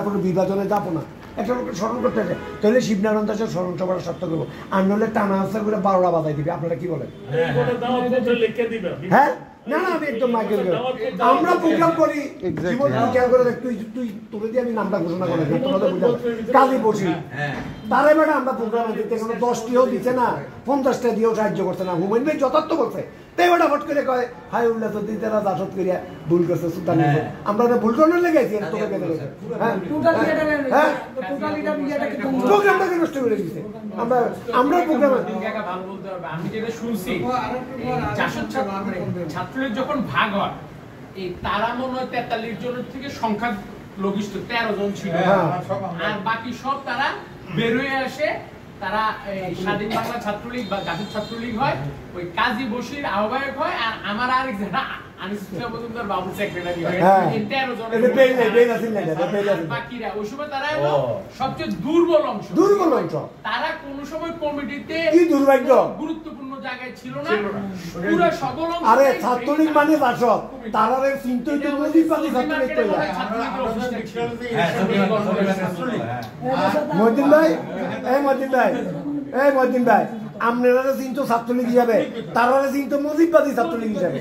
বিভাজনে যাবো না, একটা লোককে স্মরণ করতে আছে, তাহলে শিবনারায়ণ দাসের স্মরণ সভাটা সার্থক করবো। আর নইলে টানা আস্তে করে 12টা বাজাই দিবে। আপনারা কি বলেন? হ্যাঁ না না, আমি একদম মাইকেল আমরা প্রোগ্রাম করি জীবন খেয়াল করে দেখ, তুই তোকে দিয়ে আমি নামটা ঘোষণা করে দিই, তোমাদের বুঝাবো কাজী বসি তারে বেড়া আমরা প্রোগ্রামে দিতে কোনো 10টিও দিচ্ছে না, 50টা দিয়েও সাহায্য করছে না। হুমায়ুন ভাই যথার্থ বলছে, তাই ওটা হট করে কয় হাই উল্লাহ তো দিতে রাত আসত করিয়া ভুল করছে সুলতান। আমরা ওটা ভুল করার লেগেছি তোকে কেটে গেছে, হ্যাঁ প্রোগ্রামটাকে নষ্ট করে দিচ্ছে। আমরা প্রোগ্রামে আমি যেটা শুনছি ছাত্রলীগ যখন ভাগ হয়, এই তারা মনে হয় 43 জনের থেকে সংখ্যা লঘিষ্ঠ 13 জন ছিল, আর বাকি সব তারা বের হয়ে আসে। তারা স্বাধীন বাংলা ছাত্রলীগ বা জাতীয় ছাত্রলীগ হয়, ওই কাজী বশির আহ্বায়ক হয়, আর আমার আরেক বাবু সেক্রেটারি হয়। 13 জনের বাকিরা ওই সময় তারা সবচেয়ে দুর্বল অংশ। তারা কোন সময় কমিটিতে দুর্ভাগ্য গুরুত্বপূর্ণ জায়গায় ছিল না, পুরো সবল অংশ। আরে ছাত্রলীগ মানে বাসক তারারে চিন্তাই তো মুজিববাদী ছাত্রলীগ কইলা। মহিউদ্দিন ভাই, মহিউদ্দিন ভাই আপনারা চিন্তা ছাত্রলীগ হিসাবে, তারারে চিন্তা মুজিববাদী ছাত্রলীগ হিসাবে।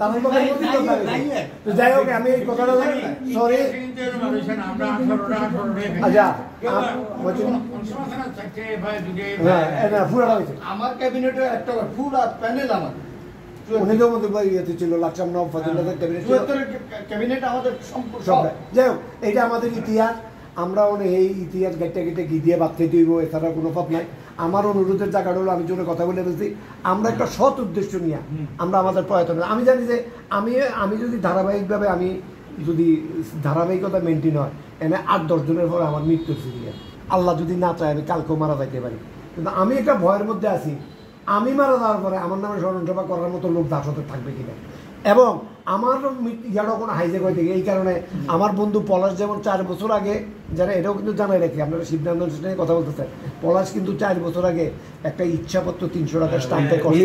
যাই হোক, আমি এই কথাটা সরি। আচ্ছা আমার ক্যাবিনেটে একটা ফুল আর প্যানেল আমার ছিল লাকসাম ক্যাবিনেট আমাদের সব। যাই হোক, এটা আমাদের ইতিহাস, আমরা এই ইতিহাস গেটে গেটে ঘি দিয়ে বাদ খেতে হইব, এছাড়া কোনো পথ নাই। আমার অনুরোধের জায়গাটা হলো, আমি জন্য কথা বলে বলছি, আমরা একটা সৎ উদ্দেশ্য নিয়ে আমরা আমাদের প্রয়ত্ন। আমি জানি যে আমি যদি ধারাবাহিকভাবে আমি যদি ধারাবাহিকতা মেনটেন হয়, এনে 8-10 জনের পরে আমার মৃত্যুর সিরিয়া, আল্লাহ যদি না চায় আমি কালকেও মারা যাইতে পারি। কিন্তু আমি একটা ভয়ের মধ্যে আছি, আমি মারা যাওয়ার পরে আমার নামে স্মরণসভা করার মতো লোক দাসতে থাকবে কিনা, এবং আমার ইয়ারও কোনো হাইজেক হয়ে থাকে। এই কারণে আমার বন্ধু পলাশ যেমন 4 বছর আগে, যারা এটাও কিন্তু জানাই রাখি, আপনারা শিবনারায়ণ দাসের কথা বলতেছেন, পলাশ কিন্তু 4 বছর আগে একটা ইচ্ছাপত্র 300 টাকার স্টাম্পে করে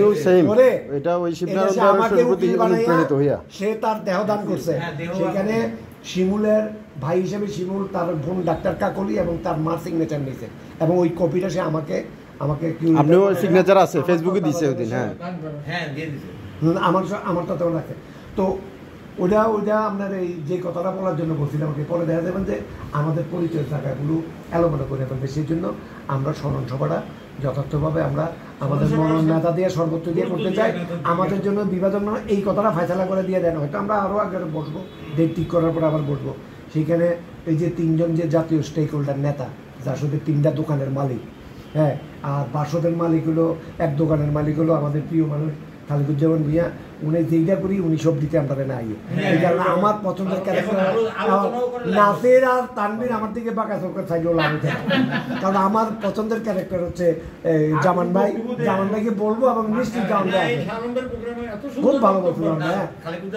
সে তার দেহদান করছে। সেখানে শিমুলের ভাই হিসেবে শিমুল তার বোন ডাক্তার কাকলি এবং তার মার সিগনেচার নিয়েছে, এবং ওই কপিটা সে আমাকে সিগনেচার আছে ফেসবুকে দিয়েছে ওই দিন। হ্যাঁ দিয়ে দিয়েছে, আমারটা তেমন আছে। তো ওটা আপনার এই যে কথাটা বলার জন্য বলছিলাম, আমাকে পরে দেখা যাবেন যে আমাদের পরিচয় জায়গাগুলো এলোমেলো করে ফেলবে। সেই জন্য আমরা স্মরণ সভাটা যথার্থভাবে আমরা আমাদের মনোনয়ন নেতা দিয়ে সর্বোচ্চ দিয়ে করতে চাই। আমাদের জন্য বিভাজন এই কথাটা ফায়সালা করে দিয়ে দেন, হয়তো আমরা আরও আগে বসবো, ডেট ঠিক করার পর আবার বসবো। সেইখানে এই যে 3 জন যে জাতীয় স্টেক হোল্ডার নেতা, যার সাথে 3টা দোকানের মালিক, হ্যাঁ, আর বাসদের মালিক হলো, এক দোকানের মালিক হলো আমাদের প্রিয় মানুষ খালিকুজ্জামান ভূঁইয়া, উনি যেইটা করি উনি সব দিতে আমরা না আইয়ে। এই কারণে আমার পছন্দের ক্যারেক্টার নাসির আর তানভীর আমার দিকে বাঁকা চোখের চাইলেও লাভ হচ্ছে, কারণ আমার পছন্দের ক্যারেক্টার হচ্ছে জামান ভাই। জামান ভাইকে বলবো এবং নিশ্চিত জামান ভাই খুব ভালো বলছিল। হ্যাঁ,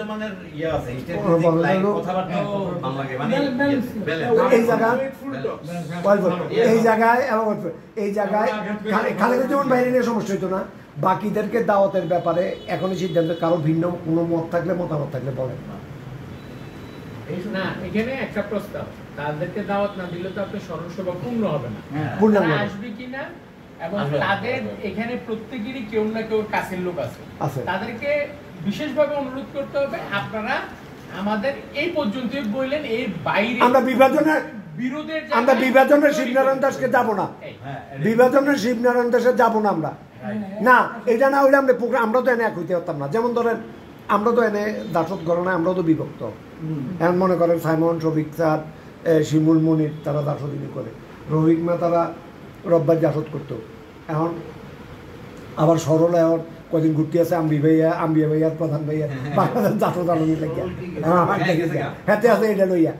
এই জায়গায় খালিকুজ্জামান ভাইয়ের নিয়ে সমস্যা হইতো না, বাকিদেরকে দাওয়াতের ব্যাপারে এখনই সিদ্ধান্ত, কারো ভিন্ন কোনো মতামত থাকলে বলেন না। এখানে একটা প্রস্তাব, তাদেরকে দাওয়াত না দিলে তো আপনার স্মরণসভা পূর্ণ হবে না, আসবে কিনা, এবং তাদের এখানে প্রত্যেকেরই কেউ না কেউ কাছের লোক আছে, তাদেরকে বিশেষভাবে অনুরোধ করতে হবে, আপনারা আমাদের এই পর্যন্ত বললেন, এর বাইরে আমরা বিভাজনের শিবনারায়ণ দাসকে যাবো না, বিভাজনের শিবনারায়ণ দাসে যাবো না আমরা, না এটা না হইলে আমরা তো এনে এক হইতে পারতাম না। যেমন ধরেন আমরা তো এনে দাসত গণনায় আমরাও তো বিভক্ত, এখন মনে করেন সাইমন, শফিক স্যার, শিমুল, মনির তারা দাসদিনী করে, রফিক মা তারা রব্বার দাসত করতো। এখন আবার সরল এখন কদিন ঘুরতে আছে আম্বিয়া ভাইয়ার প্রধান ভাইয়ার বাংলাদেশ দাসত আলমী লাগিয়া হাতে আছে এটা লইয়া।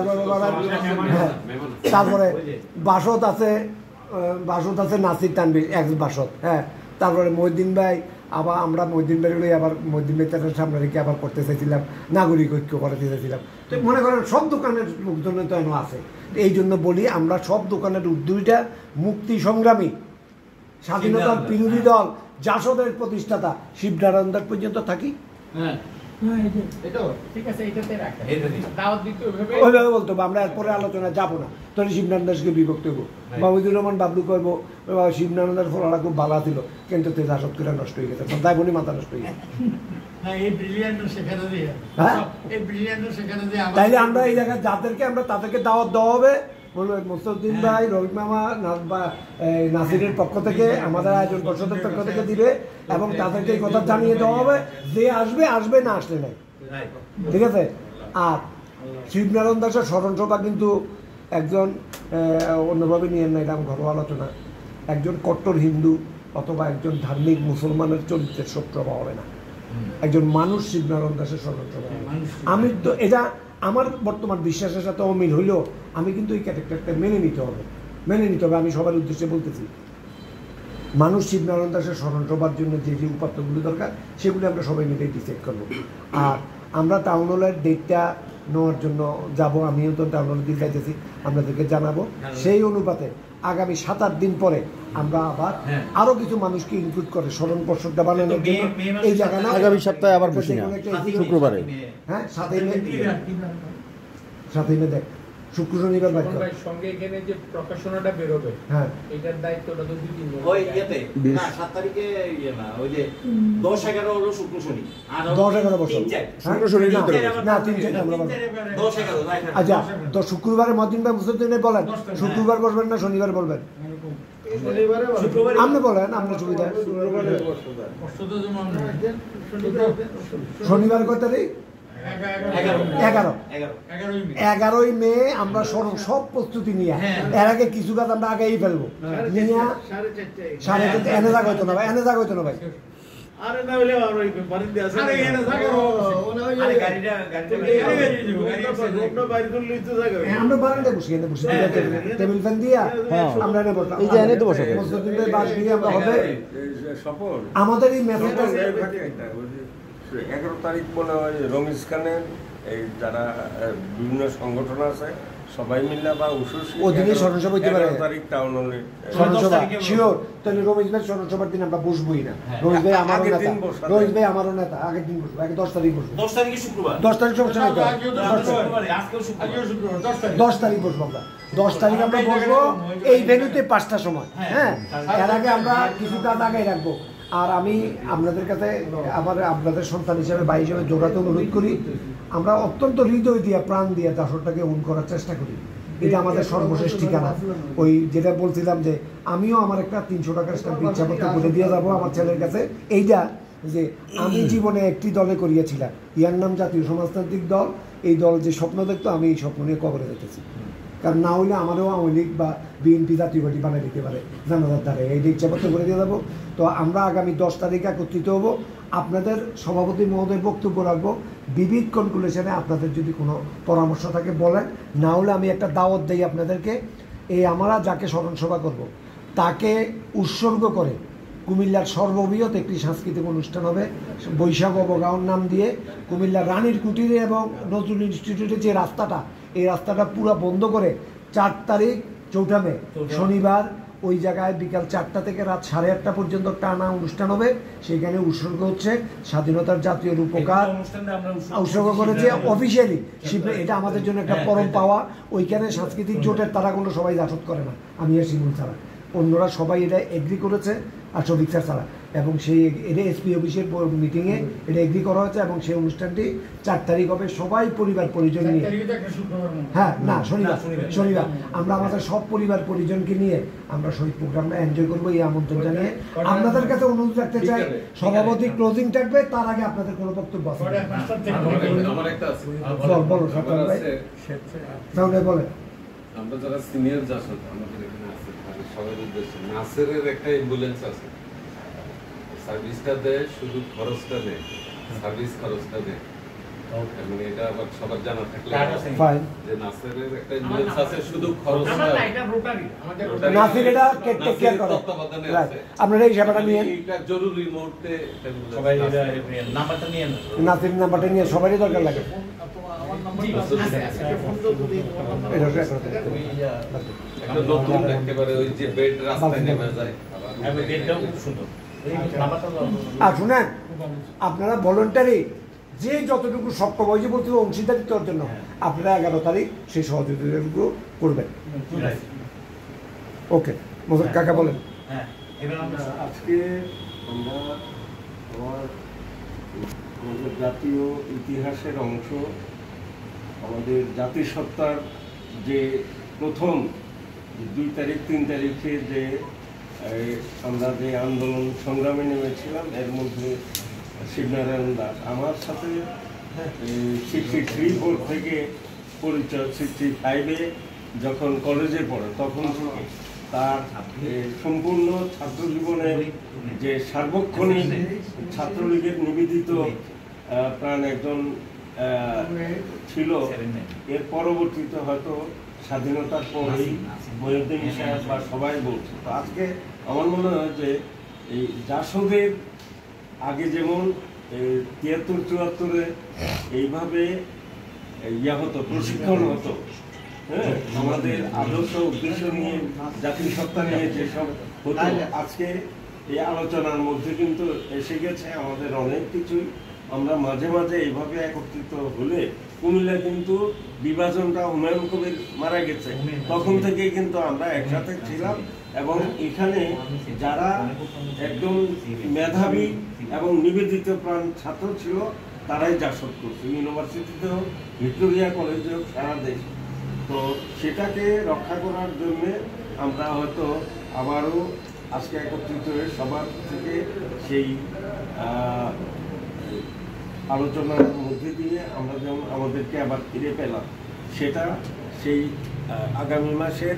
তারপরে বাসত আছে নাসির তানভীর এক্স বাসত, হ্যাঁ। তারপরে মহিউদ্দিন ভাই, আবার আমরা মহিউদ্দিন ভাই লই আবার মহিউদ্দিন ভাই তাদের সামনে রেখে আবার করতে চাইছিলাম, নাগরিক ঐক্য করাতে চাইছিলাম। তো মনে করেন সব দোকানের লোকজনের তো এখনো আছে। এই জন্য বলি, আমরা সব দোকানের উদ্যোগীটা মুক্তি সংগ্রামী, স্বাধীনতার বিরোধী দল জাসদের প্রতিষ্ঠাতা শিবনারায়ণ দাস পর্যন্ত থাকি, ঠিক আছে, এটাতে রাখেন। দাওয়াত দিতে ওইভাবে ওইভাবে বলতে হবে, আমরা এরপরে আলোচনায় যাবো না, তাহলে শিবনারায়ণ দাসকে বিভক্ত হবো। মাহমুদুর রহমান বাবলু কইব শিবনারায়ণ দাস ফলাটা খুব ভালো ছিল, কিন্তু তেজ আসত করে নষ্ট হয়ে গেছে, তাই বলি মাথা নষ্ট হয়ে গেছে। তাইলে আমরা এই জায়গায় যাদেরকে আমরা তাদেরকে দাওয়াত দেওয়া হবে, মুসলিউদ্দিন ভাই, রবি মামা, নাসিরের পক্ষ থেকে, আমাদের আয়োজন পর্ষদের পক্ষ থেকে দিবে, এবং তাদেরকে এই কথা জানিয়ে দেওয়া হবে, যে আসবে আসবে, না আসলে নাই। ঠিক আছে। আর শিবনারায়ণ দাসের স্মরণ সভা কিন্তু একজন অন্যভাবে নিয়ে না, এটা ঘরোয়া আলোচনা, একজন কট্টর হিন্দু অথবা একজন ধার্মিক মুসলমানের চরিত্রের শোকসভা হবে না, একজন মানুষ শিবনারায়ণ দাসের স্মরণ সভা। আমি তো এটা আমার বর্তমান বিশ্বাসের সাথে অমিল হইলেও আমি কিন্তু এই ক্যারেক্টারটা মেনে নিতে হবে। আমি সবার উদ্দেশ্যে বলতেছি, মানুষ শিবনারায়ণ দাসের স্মরণ সভার জন্য যে যে উপাত্তগুলো দরকার সেগুলো আমরা সবাই মিলে ডিসাইড করবো। আর আমরা টাউন হলের ডেটটা নেওয়ার জন্য যাব, আমিও তো টাউন হলের দিন যাইতেছি, আপনাদেরকে জানাবো। সেই অনুপাতে আগামী 7-8 দিন পরে আমরা আবার আরো কিছু মানুষকে ইনক্লুড করে স্মরণ পর্ষদটা বানানোর জন্য এই জায়গা না, আগামী সপ্তাহে আবার বসি না, শুক্রবারে। হ্যাঁ, 7 মে দেখ, শুক্র শনিবার বাকি সঙ্গে এখানে যে প্রকাশনাটা বেরোবে, হ্যাঁ, এটার দায়িত্বটা তো 2-3 জন। ওই ইয়েতে না 7 তারিখে না, ওই যে 10-11 হলো শুক্র শনি, আর 10-11 বছর শুক্র শনি না 3-4 আমরা 10-11 আচ্ছা, তো শুক্রবারে মদিন ভাই মুসলিউদ্দিন বলেন, শুক্রবার বলবেন না শনিবার বলবেন? আপনি বলেন, আপনার সুবিধা। শনিবার কত তারিখ? 11ই মে আমরা সব প্রস্তুতি নিয়ে, এর আগে কিছু কাজ আমরা আগেই ফেলবো নিয়ে 4:30 এনে যাক হইতো না ভাই, আমরা বারান্দায় বসি, টেবিল ফ্যান দিয়া আমরা এনে বসে আমরা হবে আমাদের এই মেথডটা। 11 তারিখ মনে হয় রমেশ খানের এই যারা বিভিন্ন সংগঠন আছে সবাই মিলে বা ওদিকে স্মরণসভা হইতে পারে, 11 তারিখ টাউন হলে স্মরণসভা শিওর। তাহলে রমেশ ভাই স্মরণসভার দিন আমরা বসবোই না, রমেশ ভাই আমারও নেতা, রমেশ ভাই আমারও নেতা, আগের দিন বসবো, আগে 10 তারিখ বসবো। 10 তারিখে শুক্রবার, 10 তারিখ সমস্যা নাই, 10 তারিখ বসবো আমরা, 10 তারিখ আমরা বসবো এই ভেন্যুতে 5টার সময়। হ্যাঁ, এর আগে আমরা কিছু কাজ আগে রাখবো। আর আমি আপনাদের কাছে আবার আপনাদের সন্তান হিসেবে ভাই হিসেবে জোড়াতে অনুরোধ করি, আমরা অত্যন্ত হৃদয় দিয়ে প্রাণ দিয়ে দাসরটাকে ওন করার চেষ্টা করি। এটা আমাদের সর্বশেষ ঠিকানা। ওই যেটা বলছিলাম যে আমিও আমার একটা 300 টাকার স্ট্যাম্প ইচ্ছাপত্র করে দিয়ে যাবো আমার ছেলের কাছে, এইটা যে আমি জীবনে একটি দলে করিয়েছিলাম, ইয়ার নাম জাতীয় সমাজতান্ত্রিক দল। এই দল যে স্বপ্ন দেখতো আমি এই স্বপ্ন নিয়ে কবরে দেখেছি, কারণ না হইলে আমারও আওয়ামী লীগ বা বিএনপি জাতীয় পার্টি বানিয়ে দিতে পারে জানাজার দ্বারা, এই ইচ্ছাপত্র করে দিয়ে যাবো। তো আমরা আগামী 10 তারিখে একত্রিত হবো, আপনাদের সভাপতি মহোদয় বক্তব্য রাখবো, বিবিধ কনক্লুশনে আপনাদের যদি কোনো পরামর্শ থাকে বলেন, না হলে আমি একটা দাওয়াত দিই আপনাদেরকে। এই আমরা যাকে স্মরণসভা করব তাকে উৎসর্গ করে কুমিল্লার সর্ববৃহৎ একটি সাংস্কৃতিক অনুষ্ঠান হবে, বৈশাখ অবগাহন নাম দিয়ে। কুমিল্লার রানীর কুটিরে এবং নজরুল ইনস্টিটিউটের যে রাস্তাটা, এই রাস্তাটা পুরো বন্ধ করে 4 তারিখ 4 মে শনিবার ওই জায়গায় বিকাল 4টা থেকে রাত 8:30 পর্যন্ত টানা অনুষ্ঠান হবে। সেখানে উৎসর্গ হচ্ছে স্বাধীনতার জাতীয় রূপকার, উৎসর্গ করেছে অফিসিয়ালি। এটা আমাদের জন্য একটা পরম পাওয়া। ওইখানে সাংস্কৃতিক জোটের তারা কোনো সবাই জাসদ করে না, আমি আর শিমুল ছাড়া, অন্যরা সবাই এটা এগ্রি করেছে আর শফিক স্যার ছাড়া। এবং সেই এটা এসপি অফিসের মিটিংয়ে এটা এগ্রি করা হয়েছে, এবং সেই অনুষ্ঠানটি 4 তারিখ হবে, সবাই পরিবার পরিজন নিয়ে। হ্যাঁ, না শনিবার আমরা আমাদের সব পরিবার পরিজনকে নিয়ে আমরা শহীদ প্রোগ্রামটা এনজয় করবো, এই আমন্ত্রণ জানিয়ে আপনাদের কাছে অনুরোধ রাখতে চাই, সভাপতি ক্লোজিং থাকবে, তার আগে আপনাদের কোনো বক্তব্য আছে? বলো সাতান ভাই, বলেন। আমরা যারা সিনিয়র জাসদ আমাদের এখানে আছে সবার উদ্দেশ্যে, নাসেরের একটা অ্যাম্বুলেন্স আছে, সার্ভিসটা দেয়, শুধু খরচটা নেই, সার্ভিস খরচটা দেয়। মানে এটা আবার সবার জানা থাকলে যে নাসেরের একটা অ্যাম্বুলেন্স আছে, শুধু খরচটা, এটা রোটারি আমাদের নাসির এটা টেক কেয়ার করে, তত্ত্বাবধানে আছে। আপনারা এই সেবাটা নিয়ে এটা জরুরি মুহূর্তে সবাই নাম্বারটা নিয়ে নেন, নাসির নাম্বারটা নিয়ে সবারই দরকার লাগে। একটা নতুন একেবারে ওই যে বেড রাস্তায় নেমে যায়, বেডটাও খুব সুন্দর। আর শুনেন, আপনারা ভলেন্টারি যে যতটুকু সক্ষম হয়েছে বলতে অংশীদারিত্বের জন্য আপনারা 11 তারিখ সেই সহযোগিতাগুলো করবেন। ওকে কাকা বলেন। আজকে আমরা আমাদের জাতীয় ইতিহাসের অংশ, আমাদের জাতিসত্তার যে প্রথম 2 তারিখ 3 তারিখে যে আমরা যে আন্দোলন সংগ্রামে নেমেছিলাম, এর মধ্যে শিবনারায়ণ দাস আমার সাথে 63-4 থেকে পরিচয়। 65-এ যখন কলেজে পড়ে তখন থেকে তার সম্পূর্ণ ছাত্র জীবনের যে সার্বক্ষণিক ছাত্রলীগের নিবেদিত প্রাণ একজন ছিল। এর পরবর্তীতে হয়তো স্বাধীনতার পরেই মহিউদ্দিন সাহেব বা সবাই বলছে। তো আজকে আমার মনে হয় যে এই জাসদের আগে যেমন 73-74-এ এইভাবে হতো, প্রশিক্ষণ হতো, হ্যাঁ, আমাদের আদর্শ উদ্দেশ্য নিয়ে জাতিসত্তা নিয়ে যেসব হতো, আজকে এই আলোচনার মধ্যে কিন্তু এসে গেছে আমাদের অনেক কিছুই। আমরা মাঝে মাঝে এইভাবে একত্রিত হলে কুমিল্লা কিন্তু বিভাজনটা হুমায়ুন কবির মারা গেছে তখন থেকে কিন্তু আমরা একসাথে ছিলাম, এবং এখানে যারা একদম মেধাবী এবং নিবেদিত প্রাণ ছাত্র ছিল তারাই জাসদ করছে, ইউনিভার্সিটিতেও, ভিক্টোরিয়া কলেজেও, সারা দেশ। তো সেটাকে রক্ষা করার জন্যে আমরা হয়তো আবারও আজকে একত্রিত হয়ে সবার থেকে সেই আলোচনার মধ্যে দিয়ে আমরা যেমন আমাদেরকে আবার ফিরে পেলাম, সেটা সেই আগামী মাসের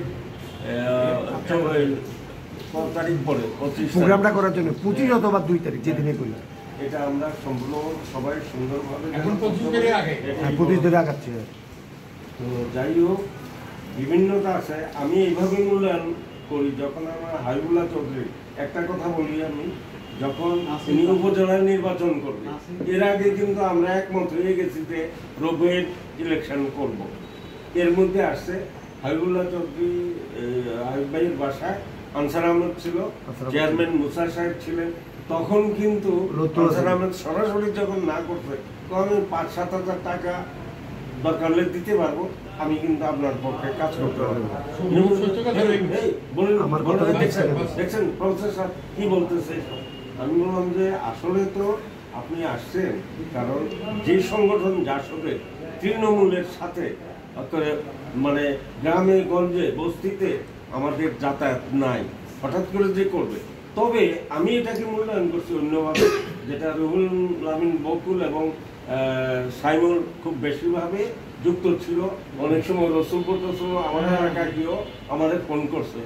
4 তারিখ পরে 25 প্রোগ্রামটা করার জন্য 25 অথবা 2 তারিখ যেদিনে করি, এটা আমরা সম্পূর্ণ সবাই সুন্দরভাবে 25 ধরে আগাচ্ছি। তো যাই হোক, বিভিন্নতা আছে। আমি এইভাবে মূল্যায়ন করি, যখন আমার হাবিবুল্লাহ চৌধুরী, একটা কথা বলি আমি, যখন তিনি উপজেলায় নির্বাচন করবে, এর আগে কিন্তু আমরা একমত হয়ে গেছি যে রবির ইলেকশন করব। এর মধ্যে আসছে হাবিবুল্লাহ চৌধুরী, হাবিব ভাইয়ের বাসায় আনসার আহমেদ ছিল, চেয়ারম্যান মুসা সাহেব ছিলেন। তখন কিন্তু আনসার আহমেদ সরাসরি যখন না করছে, তখন আমি 5-7 হাজার টাকা দরকার হলে দিতে পারবো, আমি কিন্তু আপনার পক্ষে কাজ করতে পারবো। দেখছেন প্রফেসর কি বলতেছে? আমি বললাম যে আসলে তো আপনি আসছেন কারণ যে সংগঠন জাসদের তৃণমূলের সাথে মানে গ্রামে গঞ্জে বস্তিতে আমাদের যাতায়াত নাই, হঠাৎ করে যে করবে। তবে আমি এটাকে মূল্যায়ন করছি অন্যভাবে, যেটা রুহুল আমিন বকুল এবং সাইমুল খুব বেশিভাবে যুক্ত ছিল। অনেক সময় রসুলপুর আমাদের এলাকায় গিয়েও আমাদের ফোন করছে,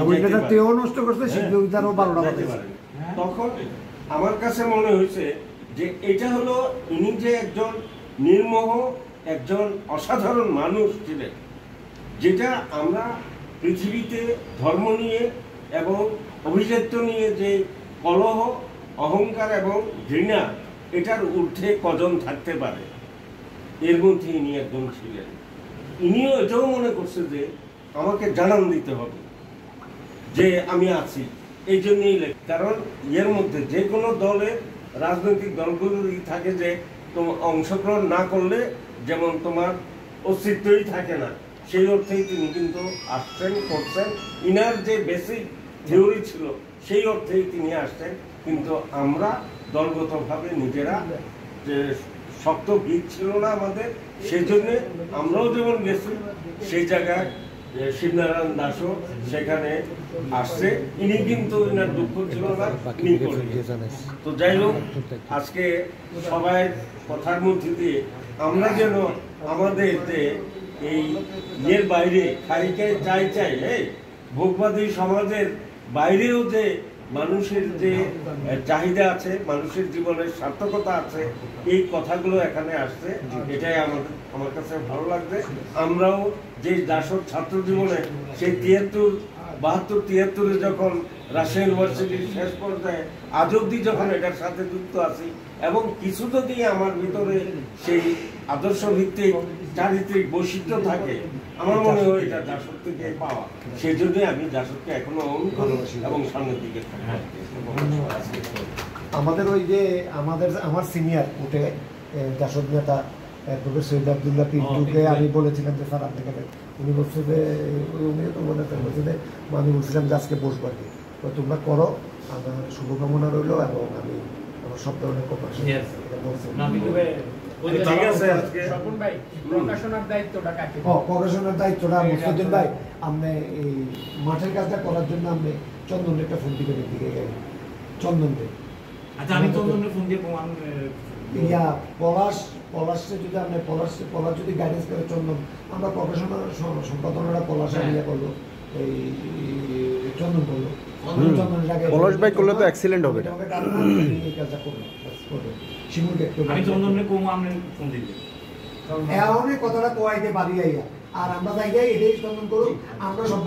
তখন আমার কাছে মনে হয়েছে যে এটা হলো ইনি যে একজন নির্মোহ, একজন অসাধারণ মানুষ ছিলেন, যেটা আমরা পৃথিবীতে ধর্ম নিয়ে এবং অভিজাত্য নিয়ে যে কলহ, অহংকার এবং ঘৃণা, এটার ঊর্ধ্বে কজন থাকতে পারে, এর মধ্যে ইনি একজন ছিলেন। ইনিও এটাও মনে করছে যে আমাকে জানান দিতে হবে যে আমি আছি, এই জন্যই কারণ এর মধ্যে যে কোনো দলের রাজনৈতিক দলগুলো থাকে যে তোমার অংশগ্রহণ না করলে যেমন তোমার অস্তিত্বই থাকে না, সেই অর্থেই তিনি কিন্তু আসছেন, করছেন। ইনার যে বেসিক থিওরি ছিল সেই অর্থেই তিনি আসছেন, কিন্তু আমরা দলগতভাবে নিজেরা যে শক্ত ভিত ছিল না আমাদের, সেই জন্যে আমরাও যেমন গেছি সেই জায়গায় শিবনারায়ণ দাসও সেখানে আসছে, ইনি কিন্তু ইনার দুঃখ ছিল না, ইনি করে। তো যাই হোক, আজকে সবাই কথার মধ্যে দিয়ে আমরা যেন আমাদের যে এই ইয়ের বাইরে খাইকে চাই এই ভোগবাদী সমাজের বাইরেও যে মানুষের যে চাহিদা আছে, মানুষের জীবনের সার্থকতা আছে, এই কথাগুলো এখানে আসছে, এটাই আমার কাছে ভালো লাগছে। আমরাও যে জাসদ ছাত্র জীবনে সেই 72-73 যখন রাজশাহী ইউনিভার্সিটির শেষ পর্যায়ে আজ অব্দি যখন এটার সাথে যুক্ত আছি, এবং কিছু যদি আমার ভিতরে সেই আদর্শ ভিত্তিক চারিত্রিক বৈশিষ্ট্য থাকে, আমার মনে হয় এটা জাসদ থেকে পাওয়া। সেই জন্যই আমি জাসদকে এখনো ভালোবাসি এবং সামনের দিকে থাকি। আমাদের ওই যে আমার সিনিয়র উঠে জাসদ নেতা প্রফেসর সৈয়দ আবদুল্লাহ পিন্টুকে আমি বলেছিলাম যে স্যার আপনি কেন, উনি বলছে যে উনিও তো মনে করেন বলছে যে আমি বলছিলাম যে আজকে বসবো আর কি, তো তোমরা করো, আমার শুভকামনা রইলো এবং আমি আমার সব ধরনের কোপারেশন ঠিক আছে আজকে স্বপন ভাই, প্রকাশনার দায়িত্বটা কাকে? প্রকাশনার দায়িত্বটা মুস্তাদিন ভাই, আপনি এই মাঠের কাজটা করার জন্য আপনি চন্দনের একটা ফোন দিকে দিকে গেলেন, চন্দন ভাই। আচ্ছা আমি চন্দনের ফোন দিয়ে প্রমাণ ইয়া পলাশে যদি আপনি পলাশ যদি গাইডেন্স করে চন্দন, আমরা প্রকাশনার সম্পাদনাটা পলাশ ইয়া করলো, এই চন্দন করলো, চন্দনের আগে পলাশ ভাই করলে তো excellent হবে এটা। এই কাজটা করলো, শিমুলকে একটু আমি চন্দনের প্রমাণের ফোন দিতে এমনই কথাটা কোয়াইতে পারি আইয়া, আর আমরা যাই যাই এটাই চন্দন করুন, আমরা সব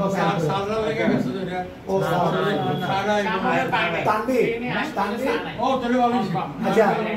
তানবীর, ও তাহলে আচ্ছা